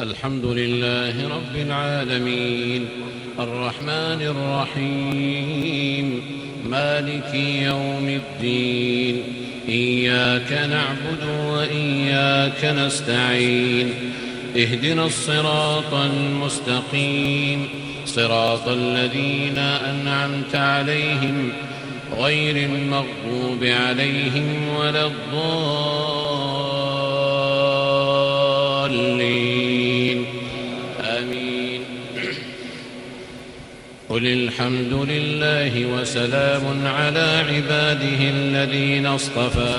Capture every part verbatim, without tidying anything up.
الحمد لله رب العالمين الرحمن الرحيم مالك يوم الدين إياك نعبد وإياك نستعين اهدنا الصراط المستقيم صراط الذين أنعمت عليهم غير المغضوب عليهم ولا الضالين آمين. قل الحمد لله وسلام على عباده الذين اصطفى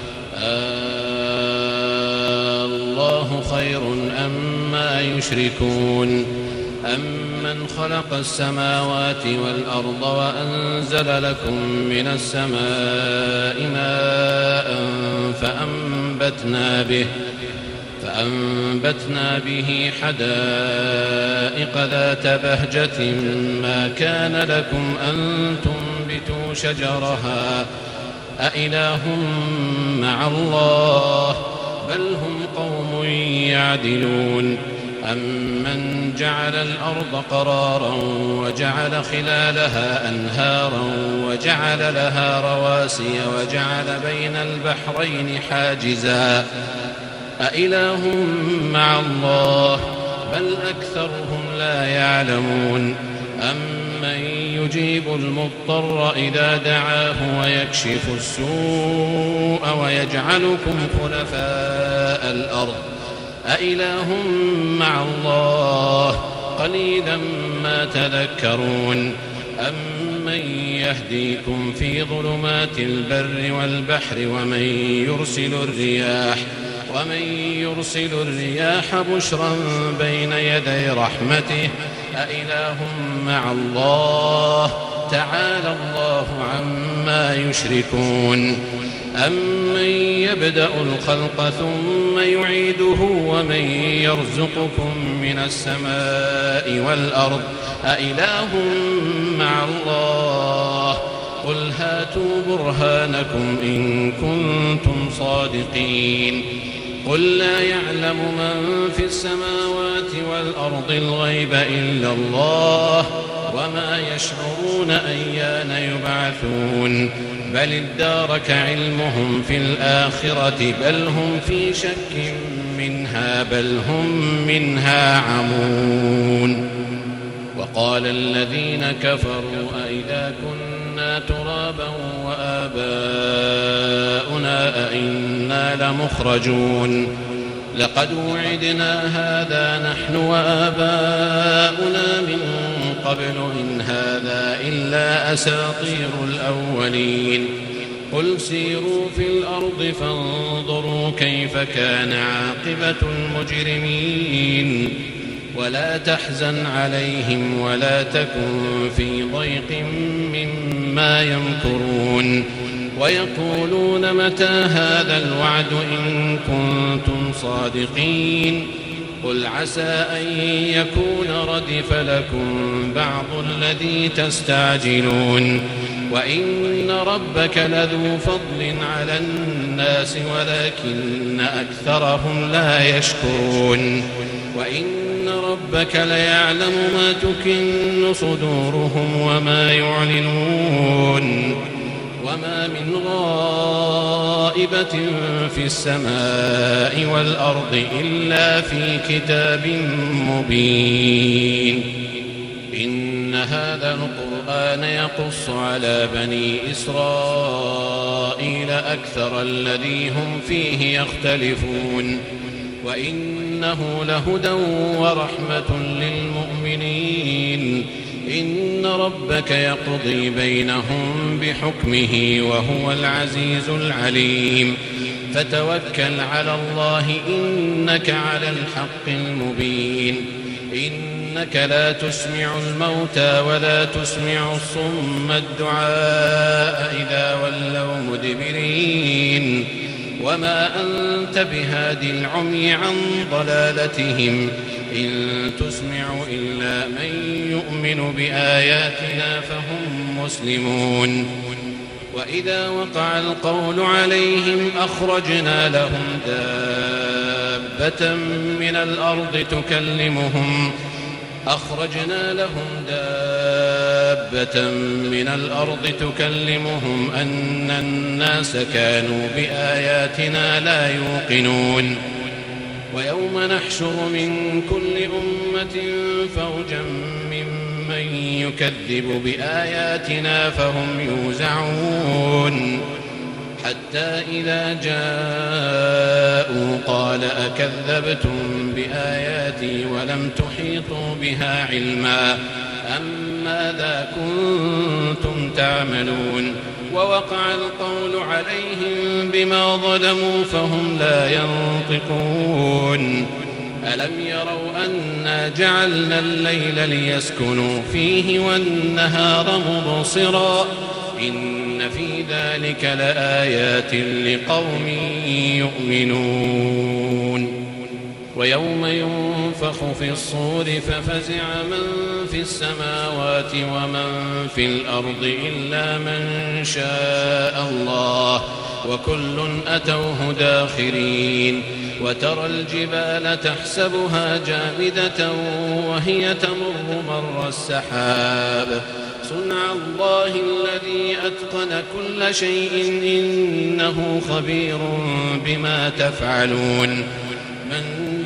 الله خير أما يشركون أمن خلق السماوات والأرض وأنزل لكم من السماء ماء فأنبتنا به فأنبتنا به حدائق ذات بهجة ما كان لكم أن تنبتوا شجرها أإله مع الله بل هم قوم يعدلون أمن جعل الأرض قرارا وجعل خلالها أنهارا وجعل لها رواسي وجعل بين البحرين حاجزا أإله مع الله بل أكثرهم لا يعلمون أمن يجيب المضطر إذا دعاه ويكشف السوء ويجعلكم خلفاء الأرض أإله مع الله قليلا ما تذكرون أمن يهديكم في ظلمات البر والبحر ومن يرسل الرياح ومن يرسل الرياح بشرا بين يدي رحمته أإله مع الله تعالى الله عما يشركون أمن يبدأ الخلق ثم يعيده ومن يرزقكم من السماء والأرض أإله مع الله قل هاتوا برهانكم إن كنتم صادقين قل لا يعلم من في السماوات والأرض الغيب إلا الله وما يشعرون أيان يبعثون بل ادارك علمهم في الآخرة بل هم في شك منها بل هم منها عمون. وقال الذين كفروا أئذا كنا ترابا وآباؤنا أئنا لمخرجون لقد وعدنا هذا نحن وآباؤنا من قبل إن هذا إلا أساطير الأولين قل سيروا في الأرض فانظروا كيف كان عاقبة المجرمين ولا تحزن عليهم ولا تكن في ضيق مما يمكرون ويقولون متى هذا الوعد إن كنتم صادقين قل عسى أن يكون ردف لكم بعض الذي تستعجلون وإن ربك لذو فضل على الناس ولكن أكثرهم لا يشكرون وإن ربك ليعلم ما تكن صدورهم وما يعلنون وما من غائبة في السماء والأرض إلا في كتاب مبين إن هذا القرآن يقص على بني إسرائيل أكثر الذي هم فيه يختلفون وإنه لهدى ورحمة للمؤمنين إن ربك يقضي بينهم بحكمه وهو العزيز العليم فتوكل على الله إنك على الحق المبين إنك لا تسمع الموتى ولا تسمع الصم الدعاء إذا ولوا مدبرين وما أنت بهاد العمي عن ضلالتهم إن تسمع إلا من يؤمن بآياتنا فهم مسلمون وإذا وقع القول عليهم أخرجنا لهم دابة دابة من الأرض تكلمهم أخرجنا لهم دابة من الأرض تكلمهم أن الناس كانوا بآياتنا لا يوقنون ويوم نحشر من كل أمة فوجا ممن يكذب بآياتنا فهم يوزعون حتى إذا جاءوا قال أكذبتم بآياتي ولم تحيطوا بها علما أم ماذا كنتم تعملون ووقع القول عليهم بما ظلموا فهم لا ينطقون ألم يروا أنا جعلنا الليل ليسكنوا فيه والنهار مبصرا إن في ذلك لآيات لقوم يؤمنون ويوم ينفخ في الصور ففزع من في السماوات ومن في الأرض إلا من شاء الله وكل أتوه داخرين وترى الجبال تحسبها جامدة وهي تمر مر السحاب صنع الله الذي أتقن كل شيء إنه خبير بما تفعلون من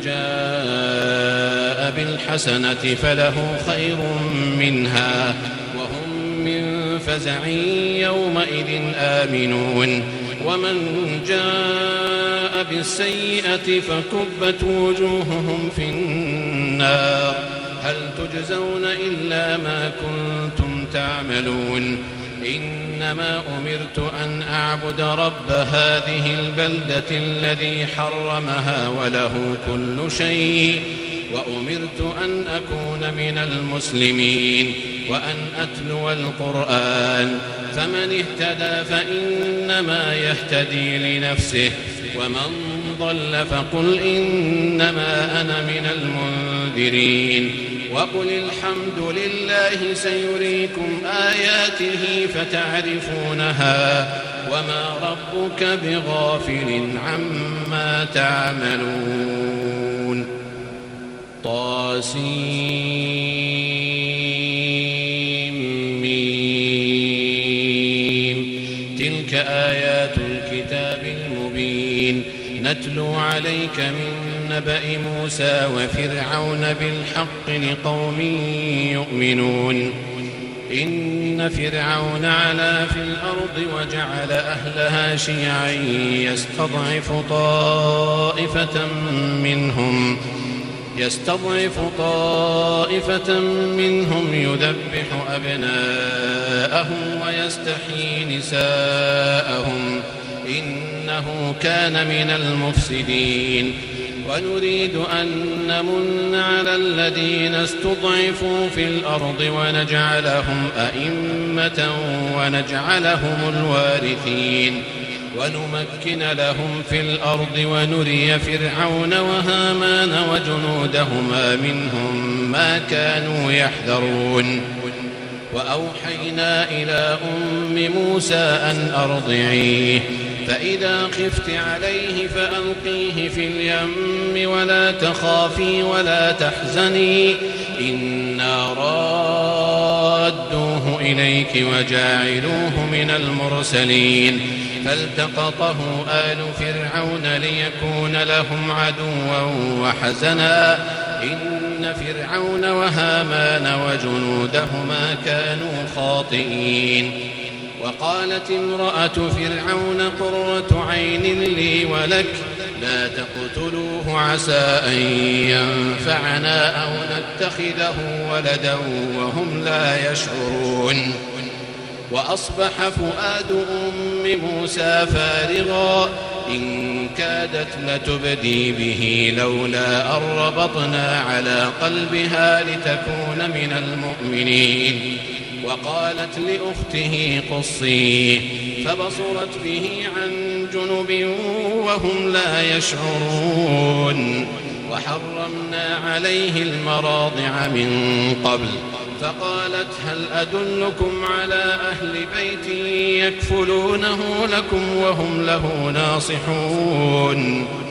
جاء بالحسنة فله خير منها وهم من فزع يومئذ آمنون ومن جاء بالسيئة فكبت وجوههم في النار هل تجزون إلا ما كنتم تعملون إنما أمرت أن أعبد رب هذه البلدة الذي حرمها وله كل شيء وأمرت أن أكون من المسلمين وأن أتلو القرآن فمن اهتدى فإنما يهتدي لنفسه ومن ضل فقل إنما أنا من المنذرين وقل الحمد لله سيريكم آياته فتعرفونها وما ربك بغافل عما تعملون طاسيم تلك آيات الكتاب المبين نتلو عليك من نبأ موسى وفرعون بالحق لقوم يؤمنون إن فرعون علا في الأرض وجعل أهلها شيعا يستضعف طائفة منهم يستضعف طائفة منهم يذبح أبناءهم ويستحيي نساءهم إنه كان من المفسدين ونريد أن نمن على الذين استضعفوا في الأرض ونجعلهم أئمة ونجعلهم الوارثين ونمكن لهم في الأرض ونري فرعون وهامان وجنودهما منهم ما كانوا يحذرون وأوحينا إلى أم موسى أن أرضعيه فإذا خفت عليه فألقيه في اليم ولا تخافي ولا تحزني إنا رادوه إليك وجاعلوه من المرسلين فالتقطه آل فرعون ليكون لهم عدوا وحزنا إن فرعون وهامان وجنودهما كانوا خاطئين وقالت امرأة فرعون قرة عين لي ولك لا تقتلوه عسى أن ينفعنا أو نتخذه ولدا وهم لا يشعرون وأصبح فؤاد أم موسى فارغا إن كادت لتبدي به لولا أن ربطنا على قلبها لتكون من المؤمنين وقالت لأخته قصيه فبصرت به عن جنب وهم لا يشعرون وحرمنا عليه المراضع من قبل فقالت هل أدلكم على أهل بيت يكفلونه لكم وهم له ناصحون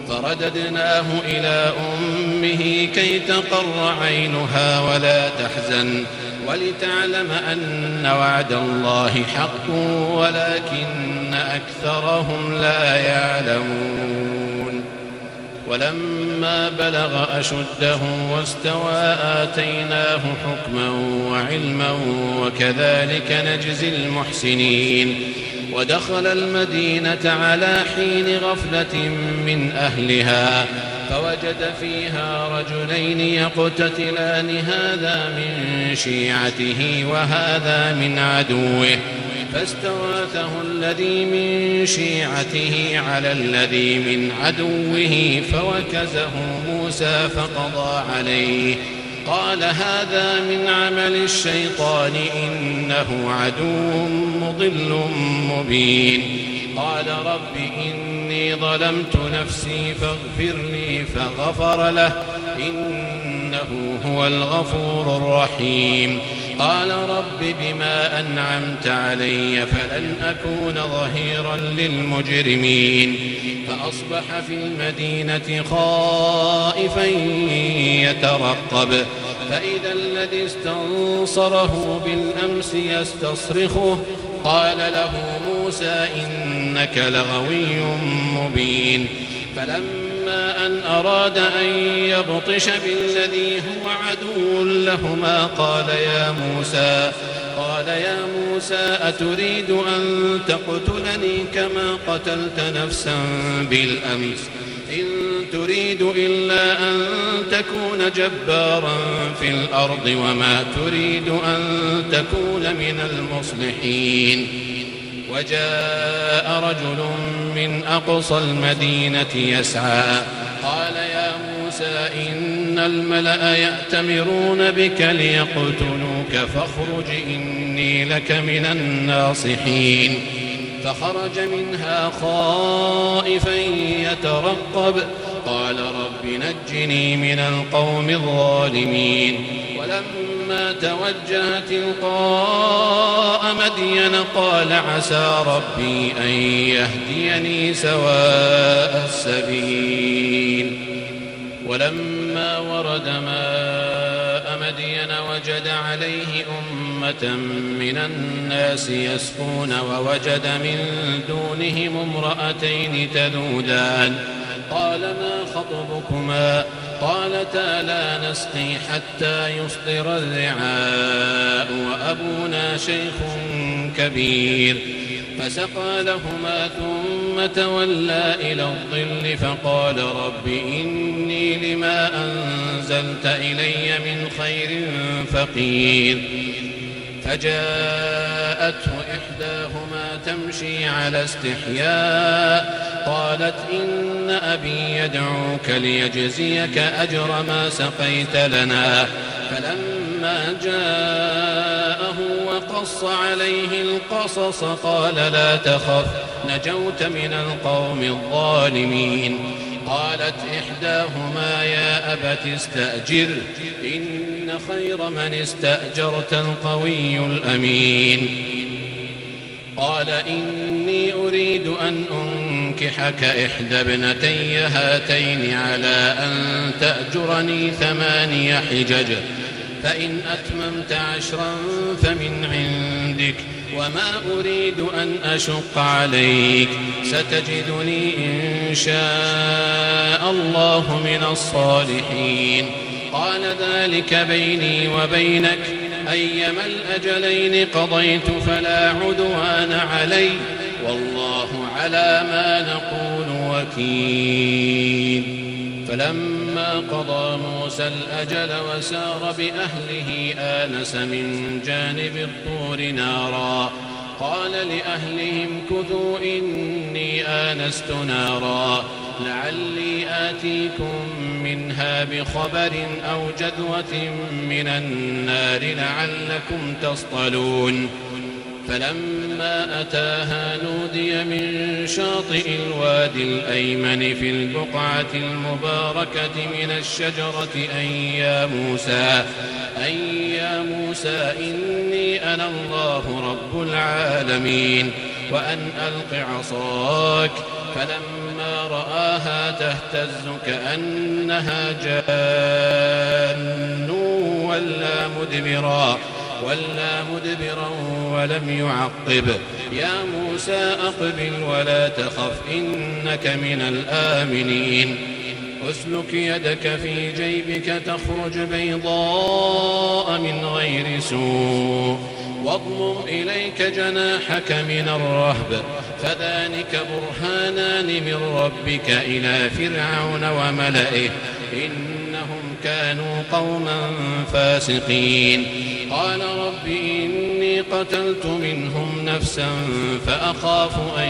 فرددناه إلى أمه كي تقر عينها ولا تحزن ولتعلم أن وعد الله حق ولكن أكثرهم لا يعلمون. ولما بلغ أشده واستوى آتيناه حكما وعلما وكذلك نجزي المحسنين. ودخل المدينة على حين غفلة من أهلها فوجد فيها رجلين يقتتلان هذا من شيعته وهذا من عدوه فاستغاثه الذي من شيعته على الذي من عدوه فوكزه موسى فقضى عليه قال هذا من عمل الشيطان إنه عدو مضل مبين. قال رب إني ظلمت نفسي فاغفر لي فغفر له إنه هو الغفور الرحيم. قال رب بما أنعمت علي فلن أكون ظهيرا للمجرمين. فأصبح في المدينة خائفا يترقب فإذا الذي استنصره بالأمس يستصرخه قال له موسى إنك لغوي مبين. فلما أن أراد أن يبطش بالذي هو عدو لهما قال يا موسى قال يا موسى أتريد أن تقتلني كما قتلت نفسا بالأمس إن تريد إلا أن تكون جبارا في الأرض وما تريد أن تكون من المصلحين. وجاء رجل من أقصى المدينة يسعى قال يا موسى إن الملأ يأتمرون بك ليقتلوك فاخرج إني لك من الناصحين. فخرج منها خائفا يترقب قال رب نجني من القوم الظالمين. ولما توجه تلقاء مدين قال عسى ربي أن يهديني سواء السبيل. ولما ورد ماء مدين وجد عليه أمة من الناس يسقون ووجد من دونهم امرأتين تذودان قال ما خطبكما قالتا لا نسقي حتى يصدر الرعاء وأبونا شيخ كبير. فسقى لهما ثم تولى إلى الظل فقال رب إني لما أنزلت إلي من خير فقير. فجاءته إحداهما تمشي على استحياء قالت إن أبي يدعوك ليجزيك أجر ما سقيت لنا. فلما جاءه وقص عليه القصص قال لا تخف نجوت من القوم الظالمين. قالت إحداهما يا أبت استأجر إن خير من استأجرت القوي الأمين. قال إني أريد أن أنكحك إحدى ابنتي هاتين على أن تأجرني ثماني حجج فإن أتممت عشرا فمن عندك وما أريد أن أشق عليك ستجدني إن شاء الله من الصالحين. قال ذلك بيني وبينك أيما الأجلين قضيت فلا عدوان علي والله على ما نقول وكيل. فلما قضى موسى الأجل وسار بأهله آنس من جانب الطور نارا قال لأهلهم كثوا إني آنست نارا لعلي آتيكم منها بخبر أو جذوة من النار لعلكم تصطلون. فلما أتاها نودي من شاطئ الوادي الأيمن في البقعة المباركة من الشجرة أن يا موسى أن يا موسى إني أنا الله رب العالمين وأن ألق عصاك. فلما رآها تهتز كأنها جان ولا مدبرا ولا مدبرا ولم يعقب. يا موسى أقبل ولا تخف إنك من الآمنين. أسلك يدك في جيبك تخرج بيضاء من غير سوء واضمم إليك جناحك من الرهب فذلك برهانان من ربك إلى فرعون وملئه إنهم كانوا قوما فاسقين. قال رب إني قتلت منهم نفسا فأخاف أن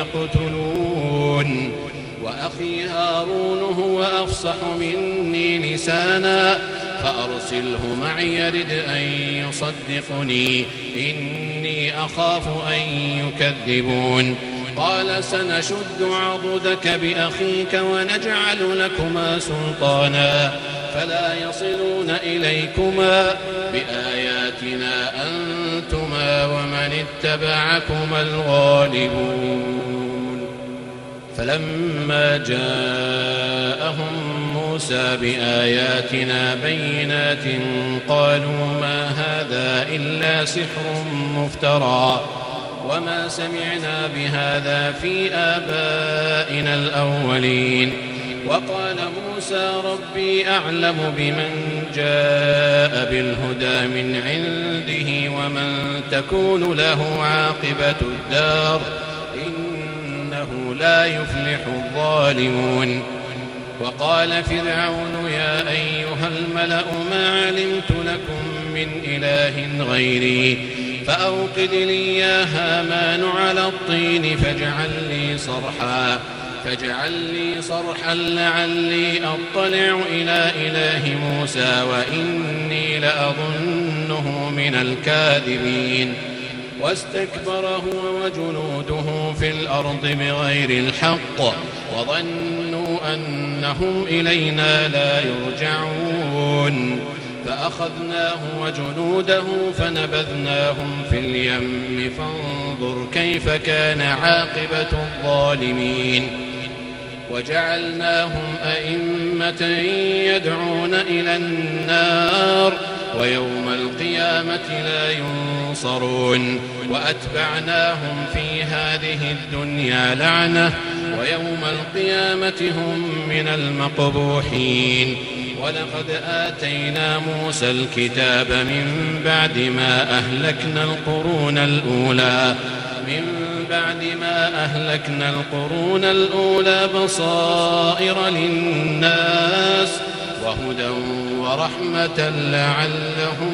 يقتلون وأخي هارون هو أفصح مني لسانا فأرسله معي يرد أن يصدقني إني أخاف أن يكذبون. قال سنشد عضدك بأخيك ونجعل لكما سلطانا فلا يصلون إليكما بآياتنا أنتما ومن اتبعكما الغالبون. فلما جاءهم موسى بآياتنا بينات قالوا ما هذا إلا سحر مفترى وما سمعنا بهذا في آبائنا الأولين. وقال موسى ربي أعلم بمن جاء بالهدى من عنده ومن تكون له عاقبة الدار إنه لا يفلح الظالمون. وقال فرعون يا أيها الملأ ما علمت لكم من إله غيري فأوقد لي يا هامان على الطين فاجعل لي صرحا فاجعل لي صرحا لعلي أطلع إلى إله موسى وإني لأظنه من الكاذبين. واستكبر هو وجنوده في الأرض بغير الحق وظنوا أنهم إلينا لا يرجعون فأخذناه وجنوده فنبذناهم في اليم فانظر كيف كان عاقبة الظالمين. وجعلناهم أئمة يدعون إلى النار ويوم القيامة لا ينصرون. وأتبعناهم في هذه الدنيا لعنة ويوم القيامة هم من المقبوحين. ولقد آتينا موسى الكتاب من بعد ما أهلكنا القرون الأولى من بعد ما أهلكنا القرون الأولى بصائر للناس وهدى ورحمة لعلهم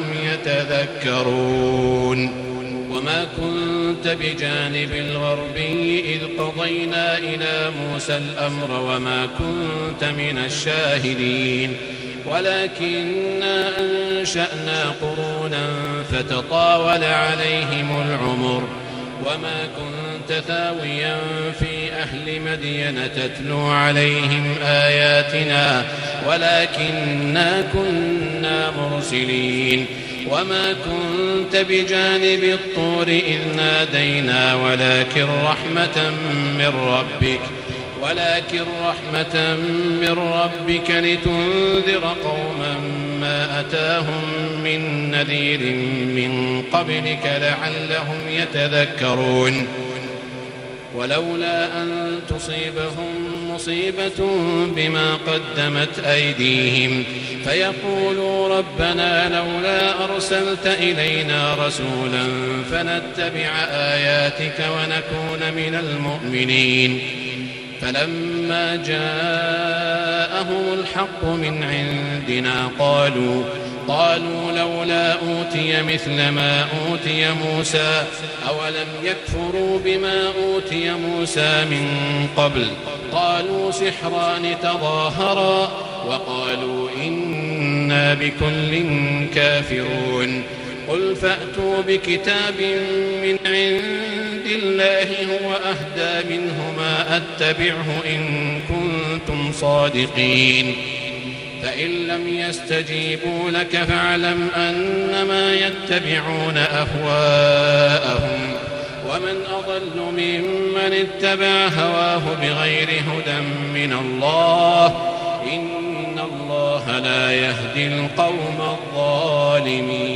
يتذكرون. وما كنت بجانب الغربي إذ قضينا إلى موسى الأمر وما كنت من الشاهدين ولكننا أنشأنا قرونا فتطاول عليهم العمر وما كنت ثاويا في أهل مدين تتلو عليهم آياتنا ولكننا كنا مرسلين. وما كنت بجانب الطور إذ نادينا ولكن رحمة من ربك ولكن رحمة من ربك لتنذر قوما ما أتاهم من نذير من قبلك لعلهم يتذكرون. ولولا أن تصيبهم مصيبة بما قدمت أيديهم فيقولوا ربنا لولا أرسلت إلينا رسولا فنتبع آياتك ونكون من المؤمنين. فلما جاءهم الحق من عندنا قالوا قالوا لولا أوتي مثل ما أوتي موسى أولم يكفروا بما أوتي موسى من قبل قالوا سحران تظاهرا وقالوا إنا بكل كافرون. قل فأتوا بكتاب من عند الله هو أهدى منهما أتبعه إن كنتم صادقين. فإن لم يستجيبوا لك فاعلم أنما يتبعون أهواءهم ومن أضل ممن اتبع هواه بغير هدى من الله إن الله لا يهدي القوم الظالمين.